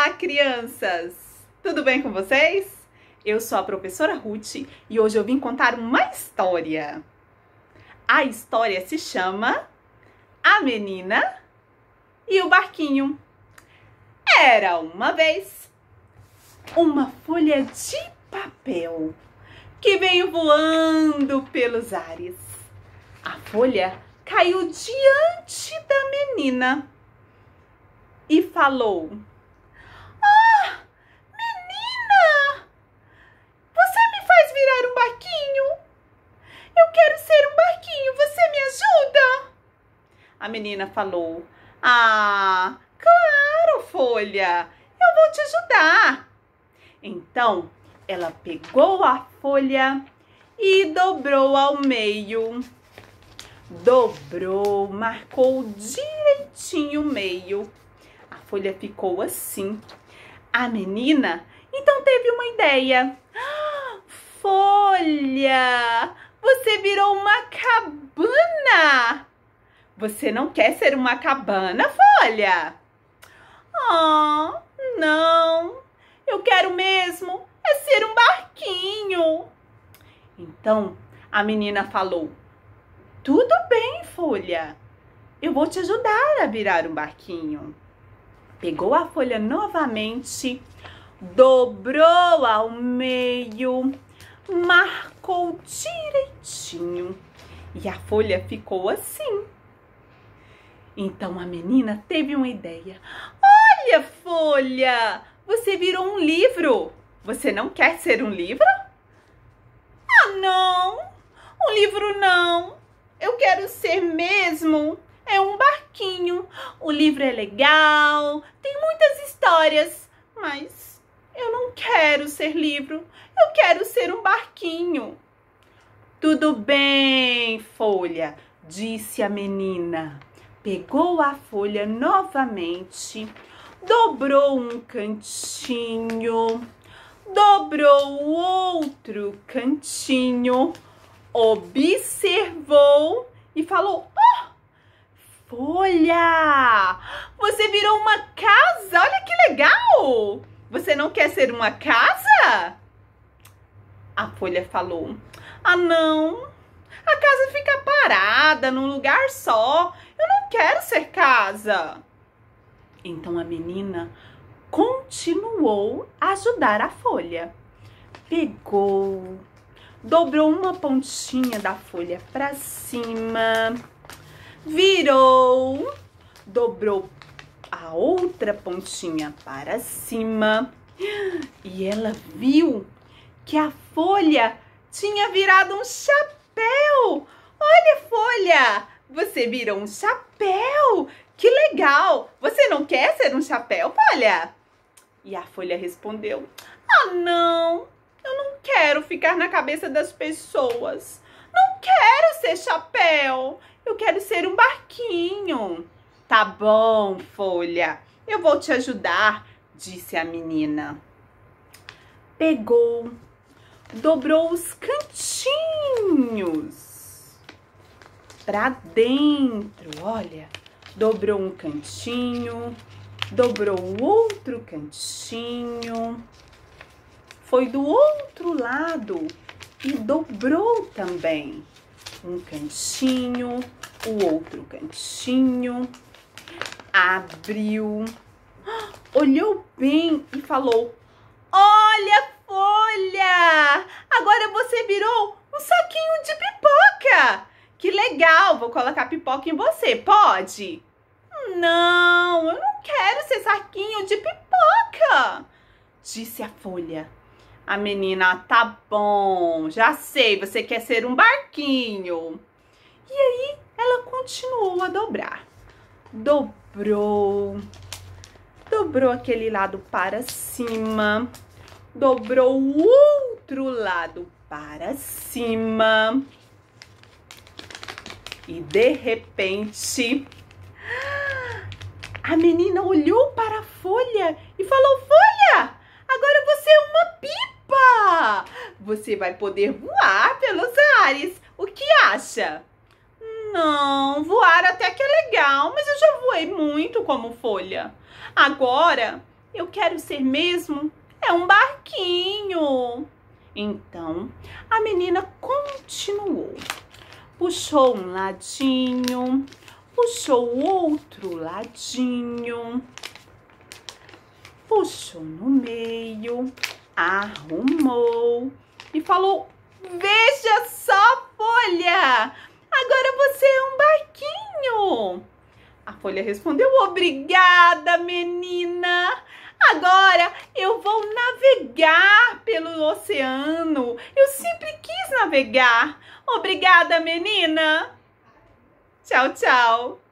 Olá, crianças! Tudo bem com vocês? Eu sou a professora Ruth e hoje eu vim contar uma história. A história se chama A Menina e o Barquinho. Era uma vez uma folha de papel que veio voando pelos ares. A folha caiu diante da menina e falou: "Ah, menina, você me faz virar um barquinho? Eu quero ser um barquinho, você me ajuda?" A menina falou: "Ah, claro, folha, eu vou te ajudar." Então, ela pegou a folha e dobrou ao meio. Dobrou, marcou direitinho o meio. A folha ficou assim. A menina então teve uma ideia. Folha, você virou uma cabana. Você não quer ser uma cabana, folha? Ah, não. Eu quero mesmo é ser um barquinho. Então a menina falou: "Tudo bem, folha. Eu vou te ajudar a virar um barquinho." Pegou a folha novamente, dobrou ao meio, marcou direitinho e a folha ficou assim. Então a menina teve uma ideia. "Olha, folha, você virou um livro. Você não quer ser um livro?" "Ah, não, um livro não. Eu quero ser mesmo um barquinho. O livro é legal, tem muitas histórias, mas eu não quero ser livro. Eu quero ser um barquinho." "Tudo bem, folha", disse a menina. Pegou a folha novamente, dobrou um cantinho, dobrou o outro cantinho, observou e falou: "Folha, você virou uma casa, olha que legal! Você não quer ser uma casa?" A folha falou: "Ah, não, a casa fica parada num lugar só, eu não quero ser casa." Então a menina continuou a ajudar a folha. Pegou, dobrou uma pontinha da folha para cima, virou, dobrou a outra pontinha para cima e ela viu que a folha tinha virado um chapéu. "Olha, folha, você virou um chapéu. Que legal! Você não quer ser um chapéu, folha?" E a folha respondeu: "Ah, não, eu não quero ficar na cabeça das pessoas. Não quero ser chapéu. Eu quero ser um barquinho." "Tá bom, folha, eu vou te ajudar", disse a menina. Pegou, dobrou os cantinhos para dentro, olha. Dobrou um cantinho, dobrou o outro cantinho, foi do outro lado e dobrou também um cantinho, o outro cantinho, abriu, olhou bem e falou: "Olha, folha, agora você virou um saquinho de pipoca. Que legal, vou colocar pipoca em você, pode?" "Não, eu não quero ser saquinho de pipoca", disse a folha. A menina: "Tá bom, já sei, você quer ser um barquinho." E aí ela continuou a dobrar. Dobrou, dobrou aquele lado para cima, dobrou o outro lado para cima. E de repente, a menina olhou para a folha e falou: "Folha, agora você é uma pipa. Você vai poder voar pelos ares. O que acha?" "Não, voar até que é legal, mas eu já voei muito como folha. Agora Eu quero ser mesmo um barquinho. Então, a menina continuou. Puxou um ladinho, puxou o outro ladinho, puxou no meio, arrumou e falou: veja só, Folha, agora você é um barquinho. A Folha respondeu: obrigada, menina. Agora eu vou navegar pelo oceano. Eu sempre quis navegar. Obrigada, menina. Tchau, tchau.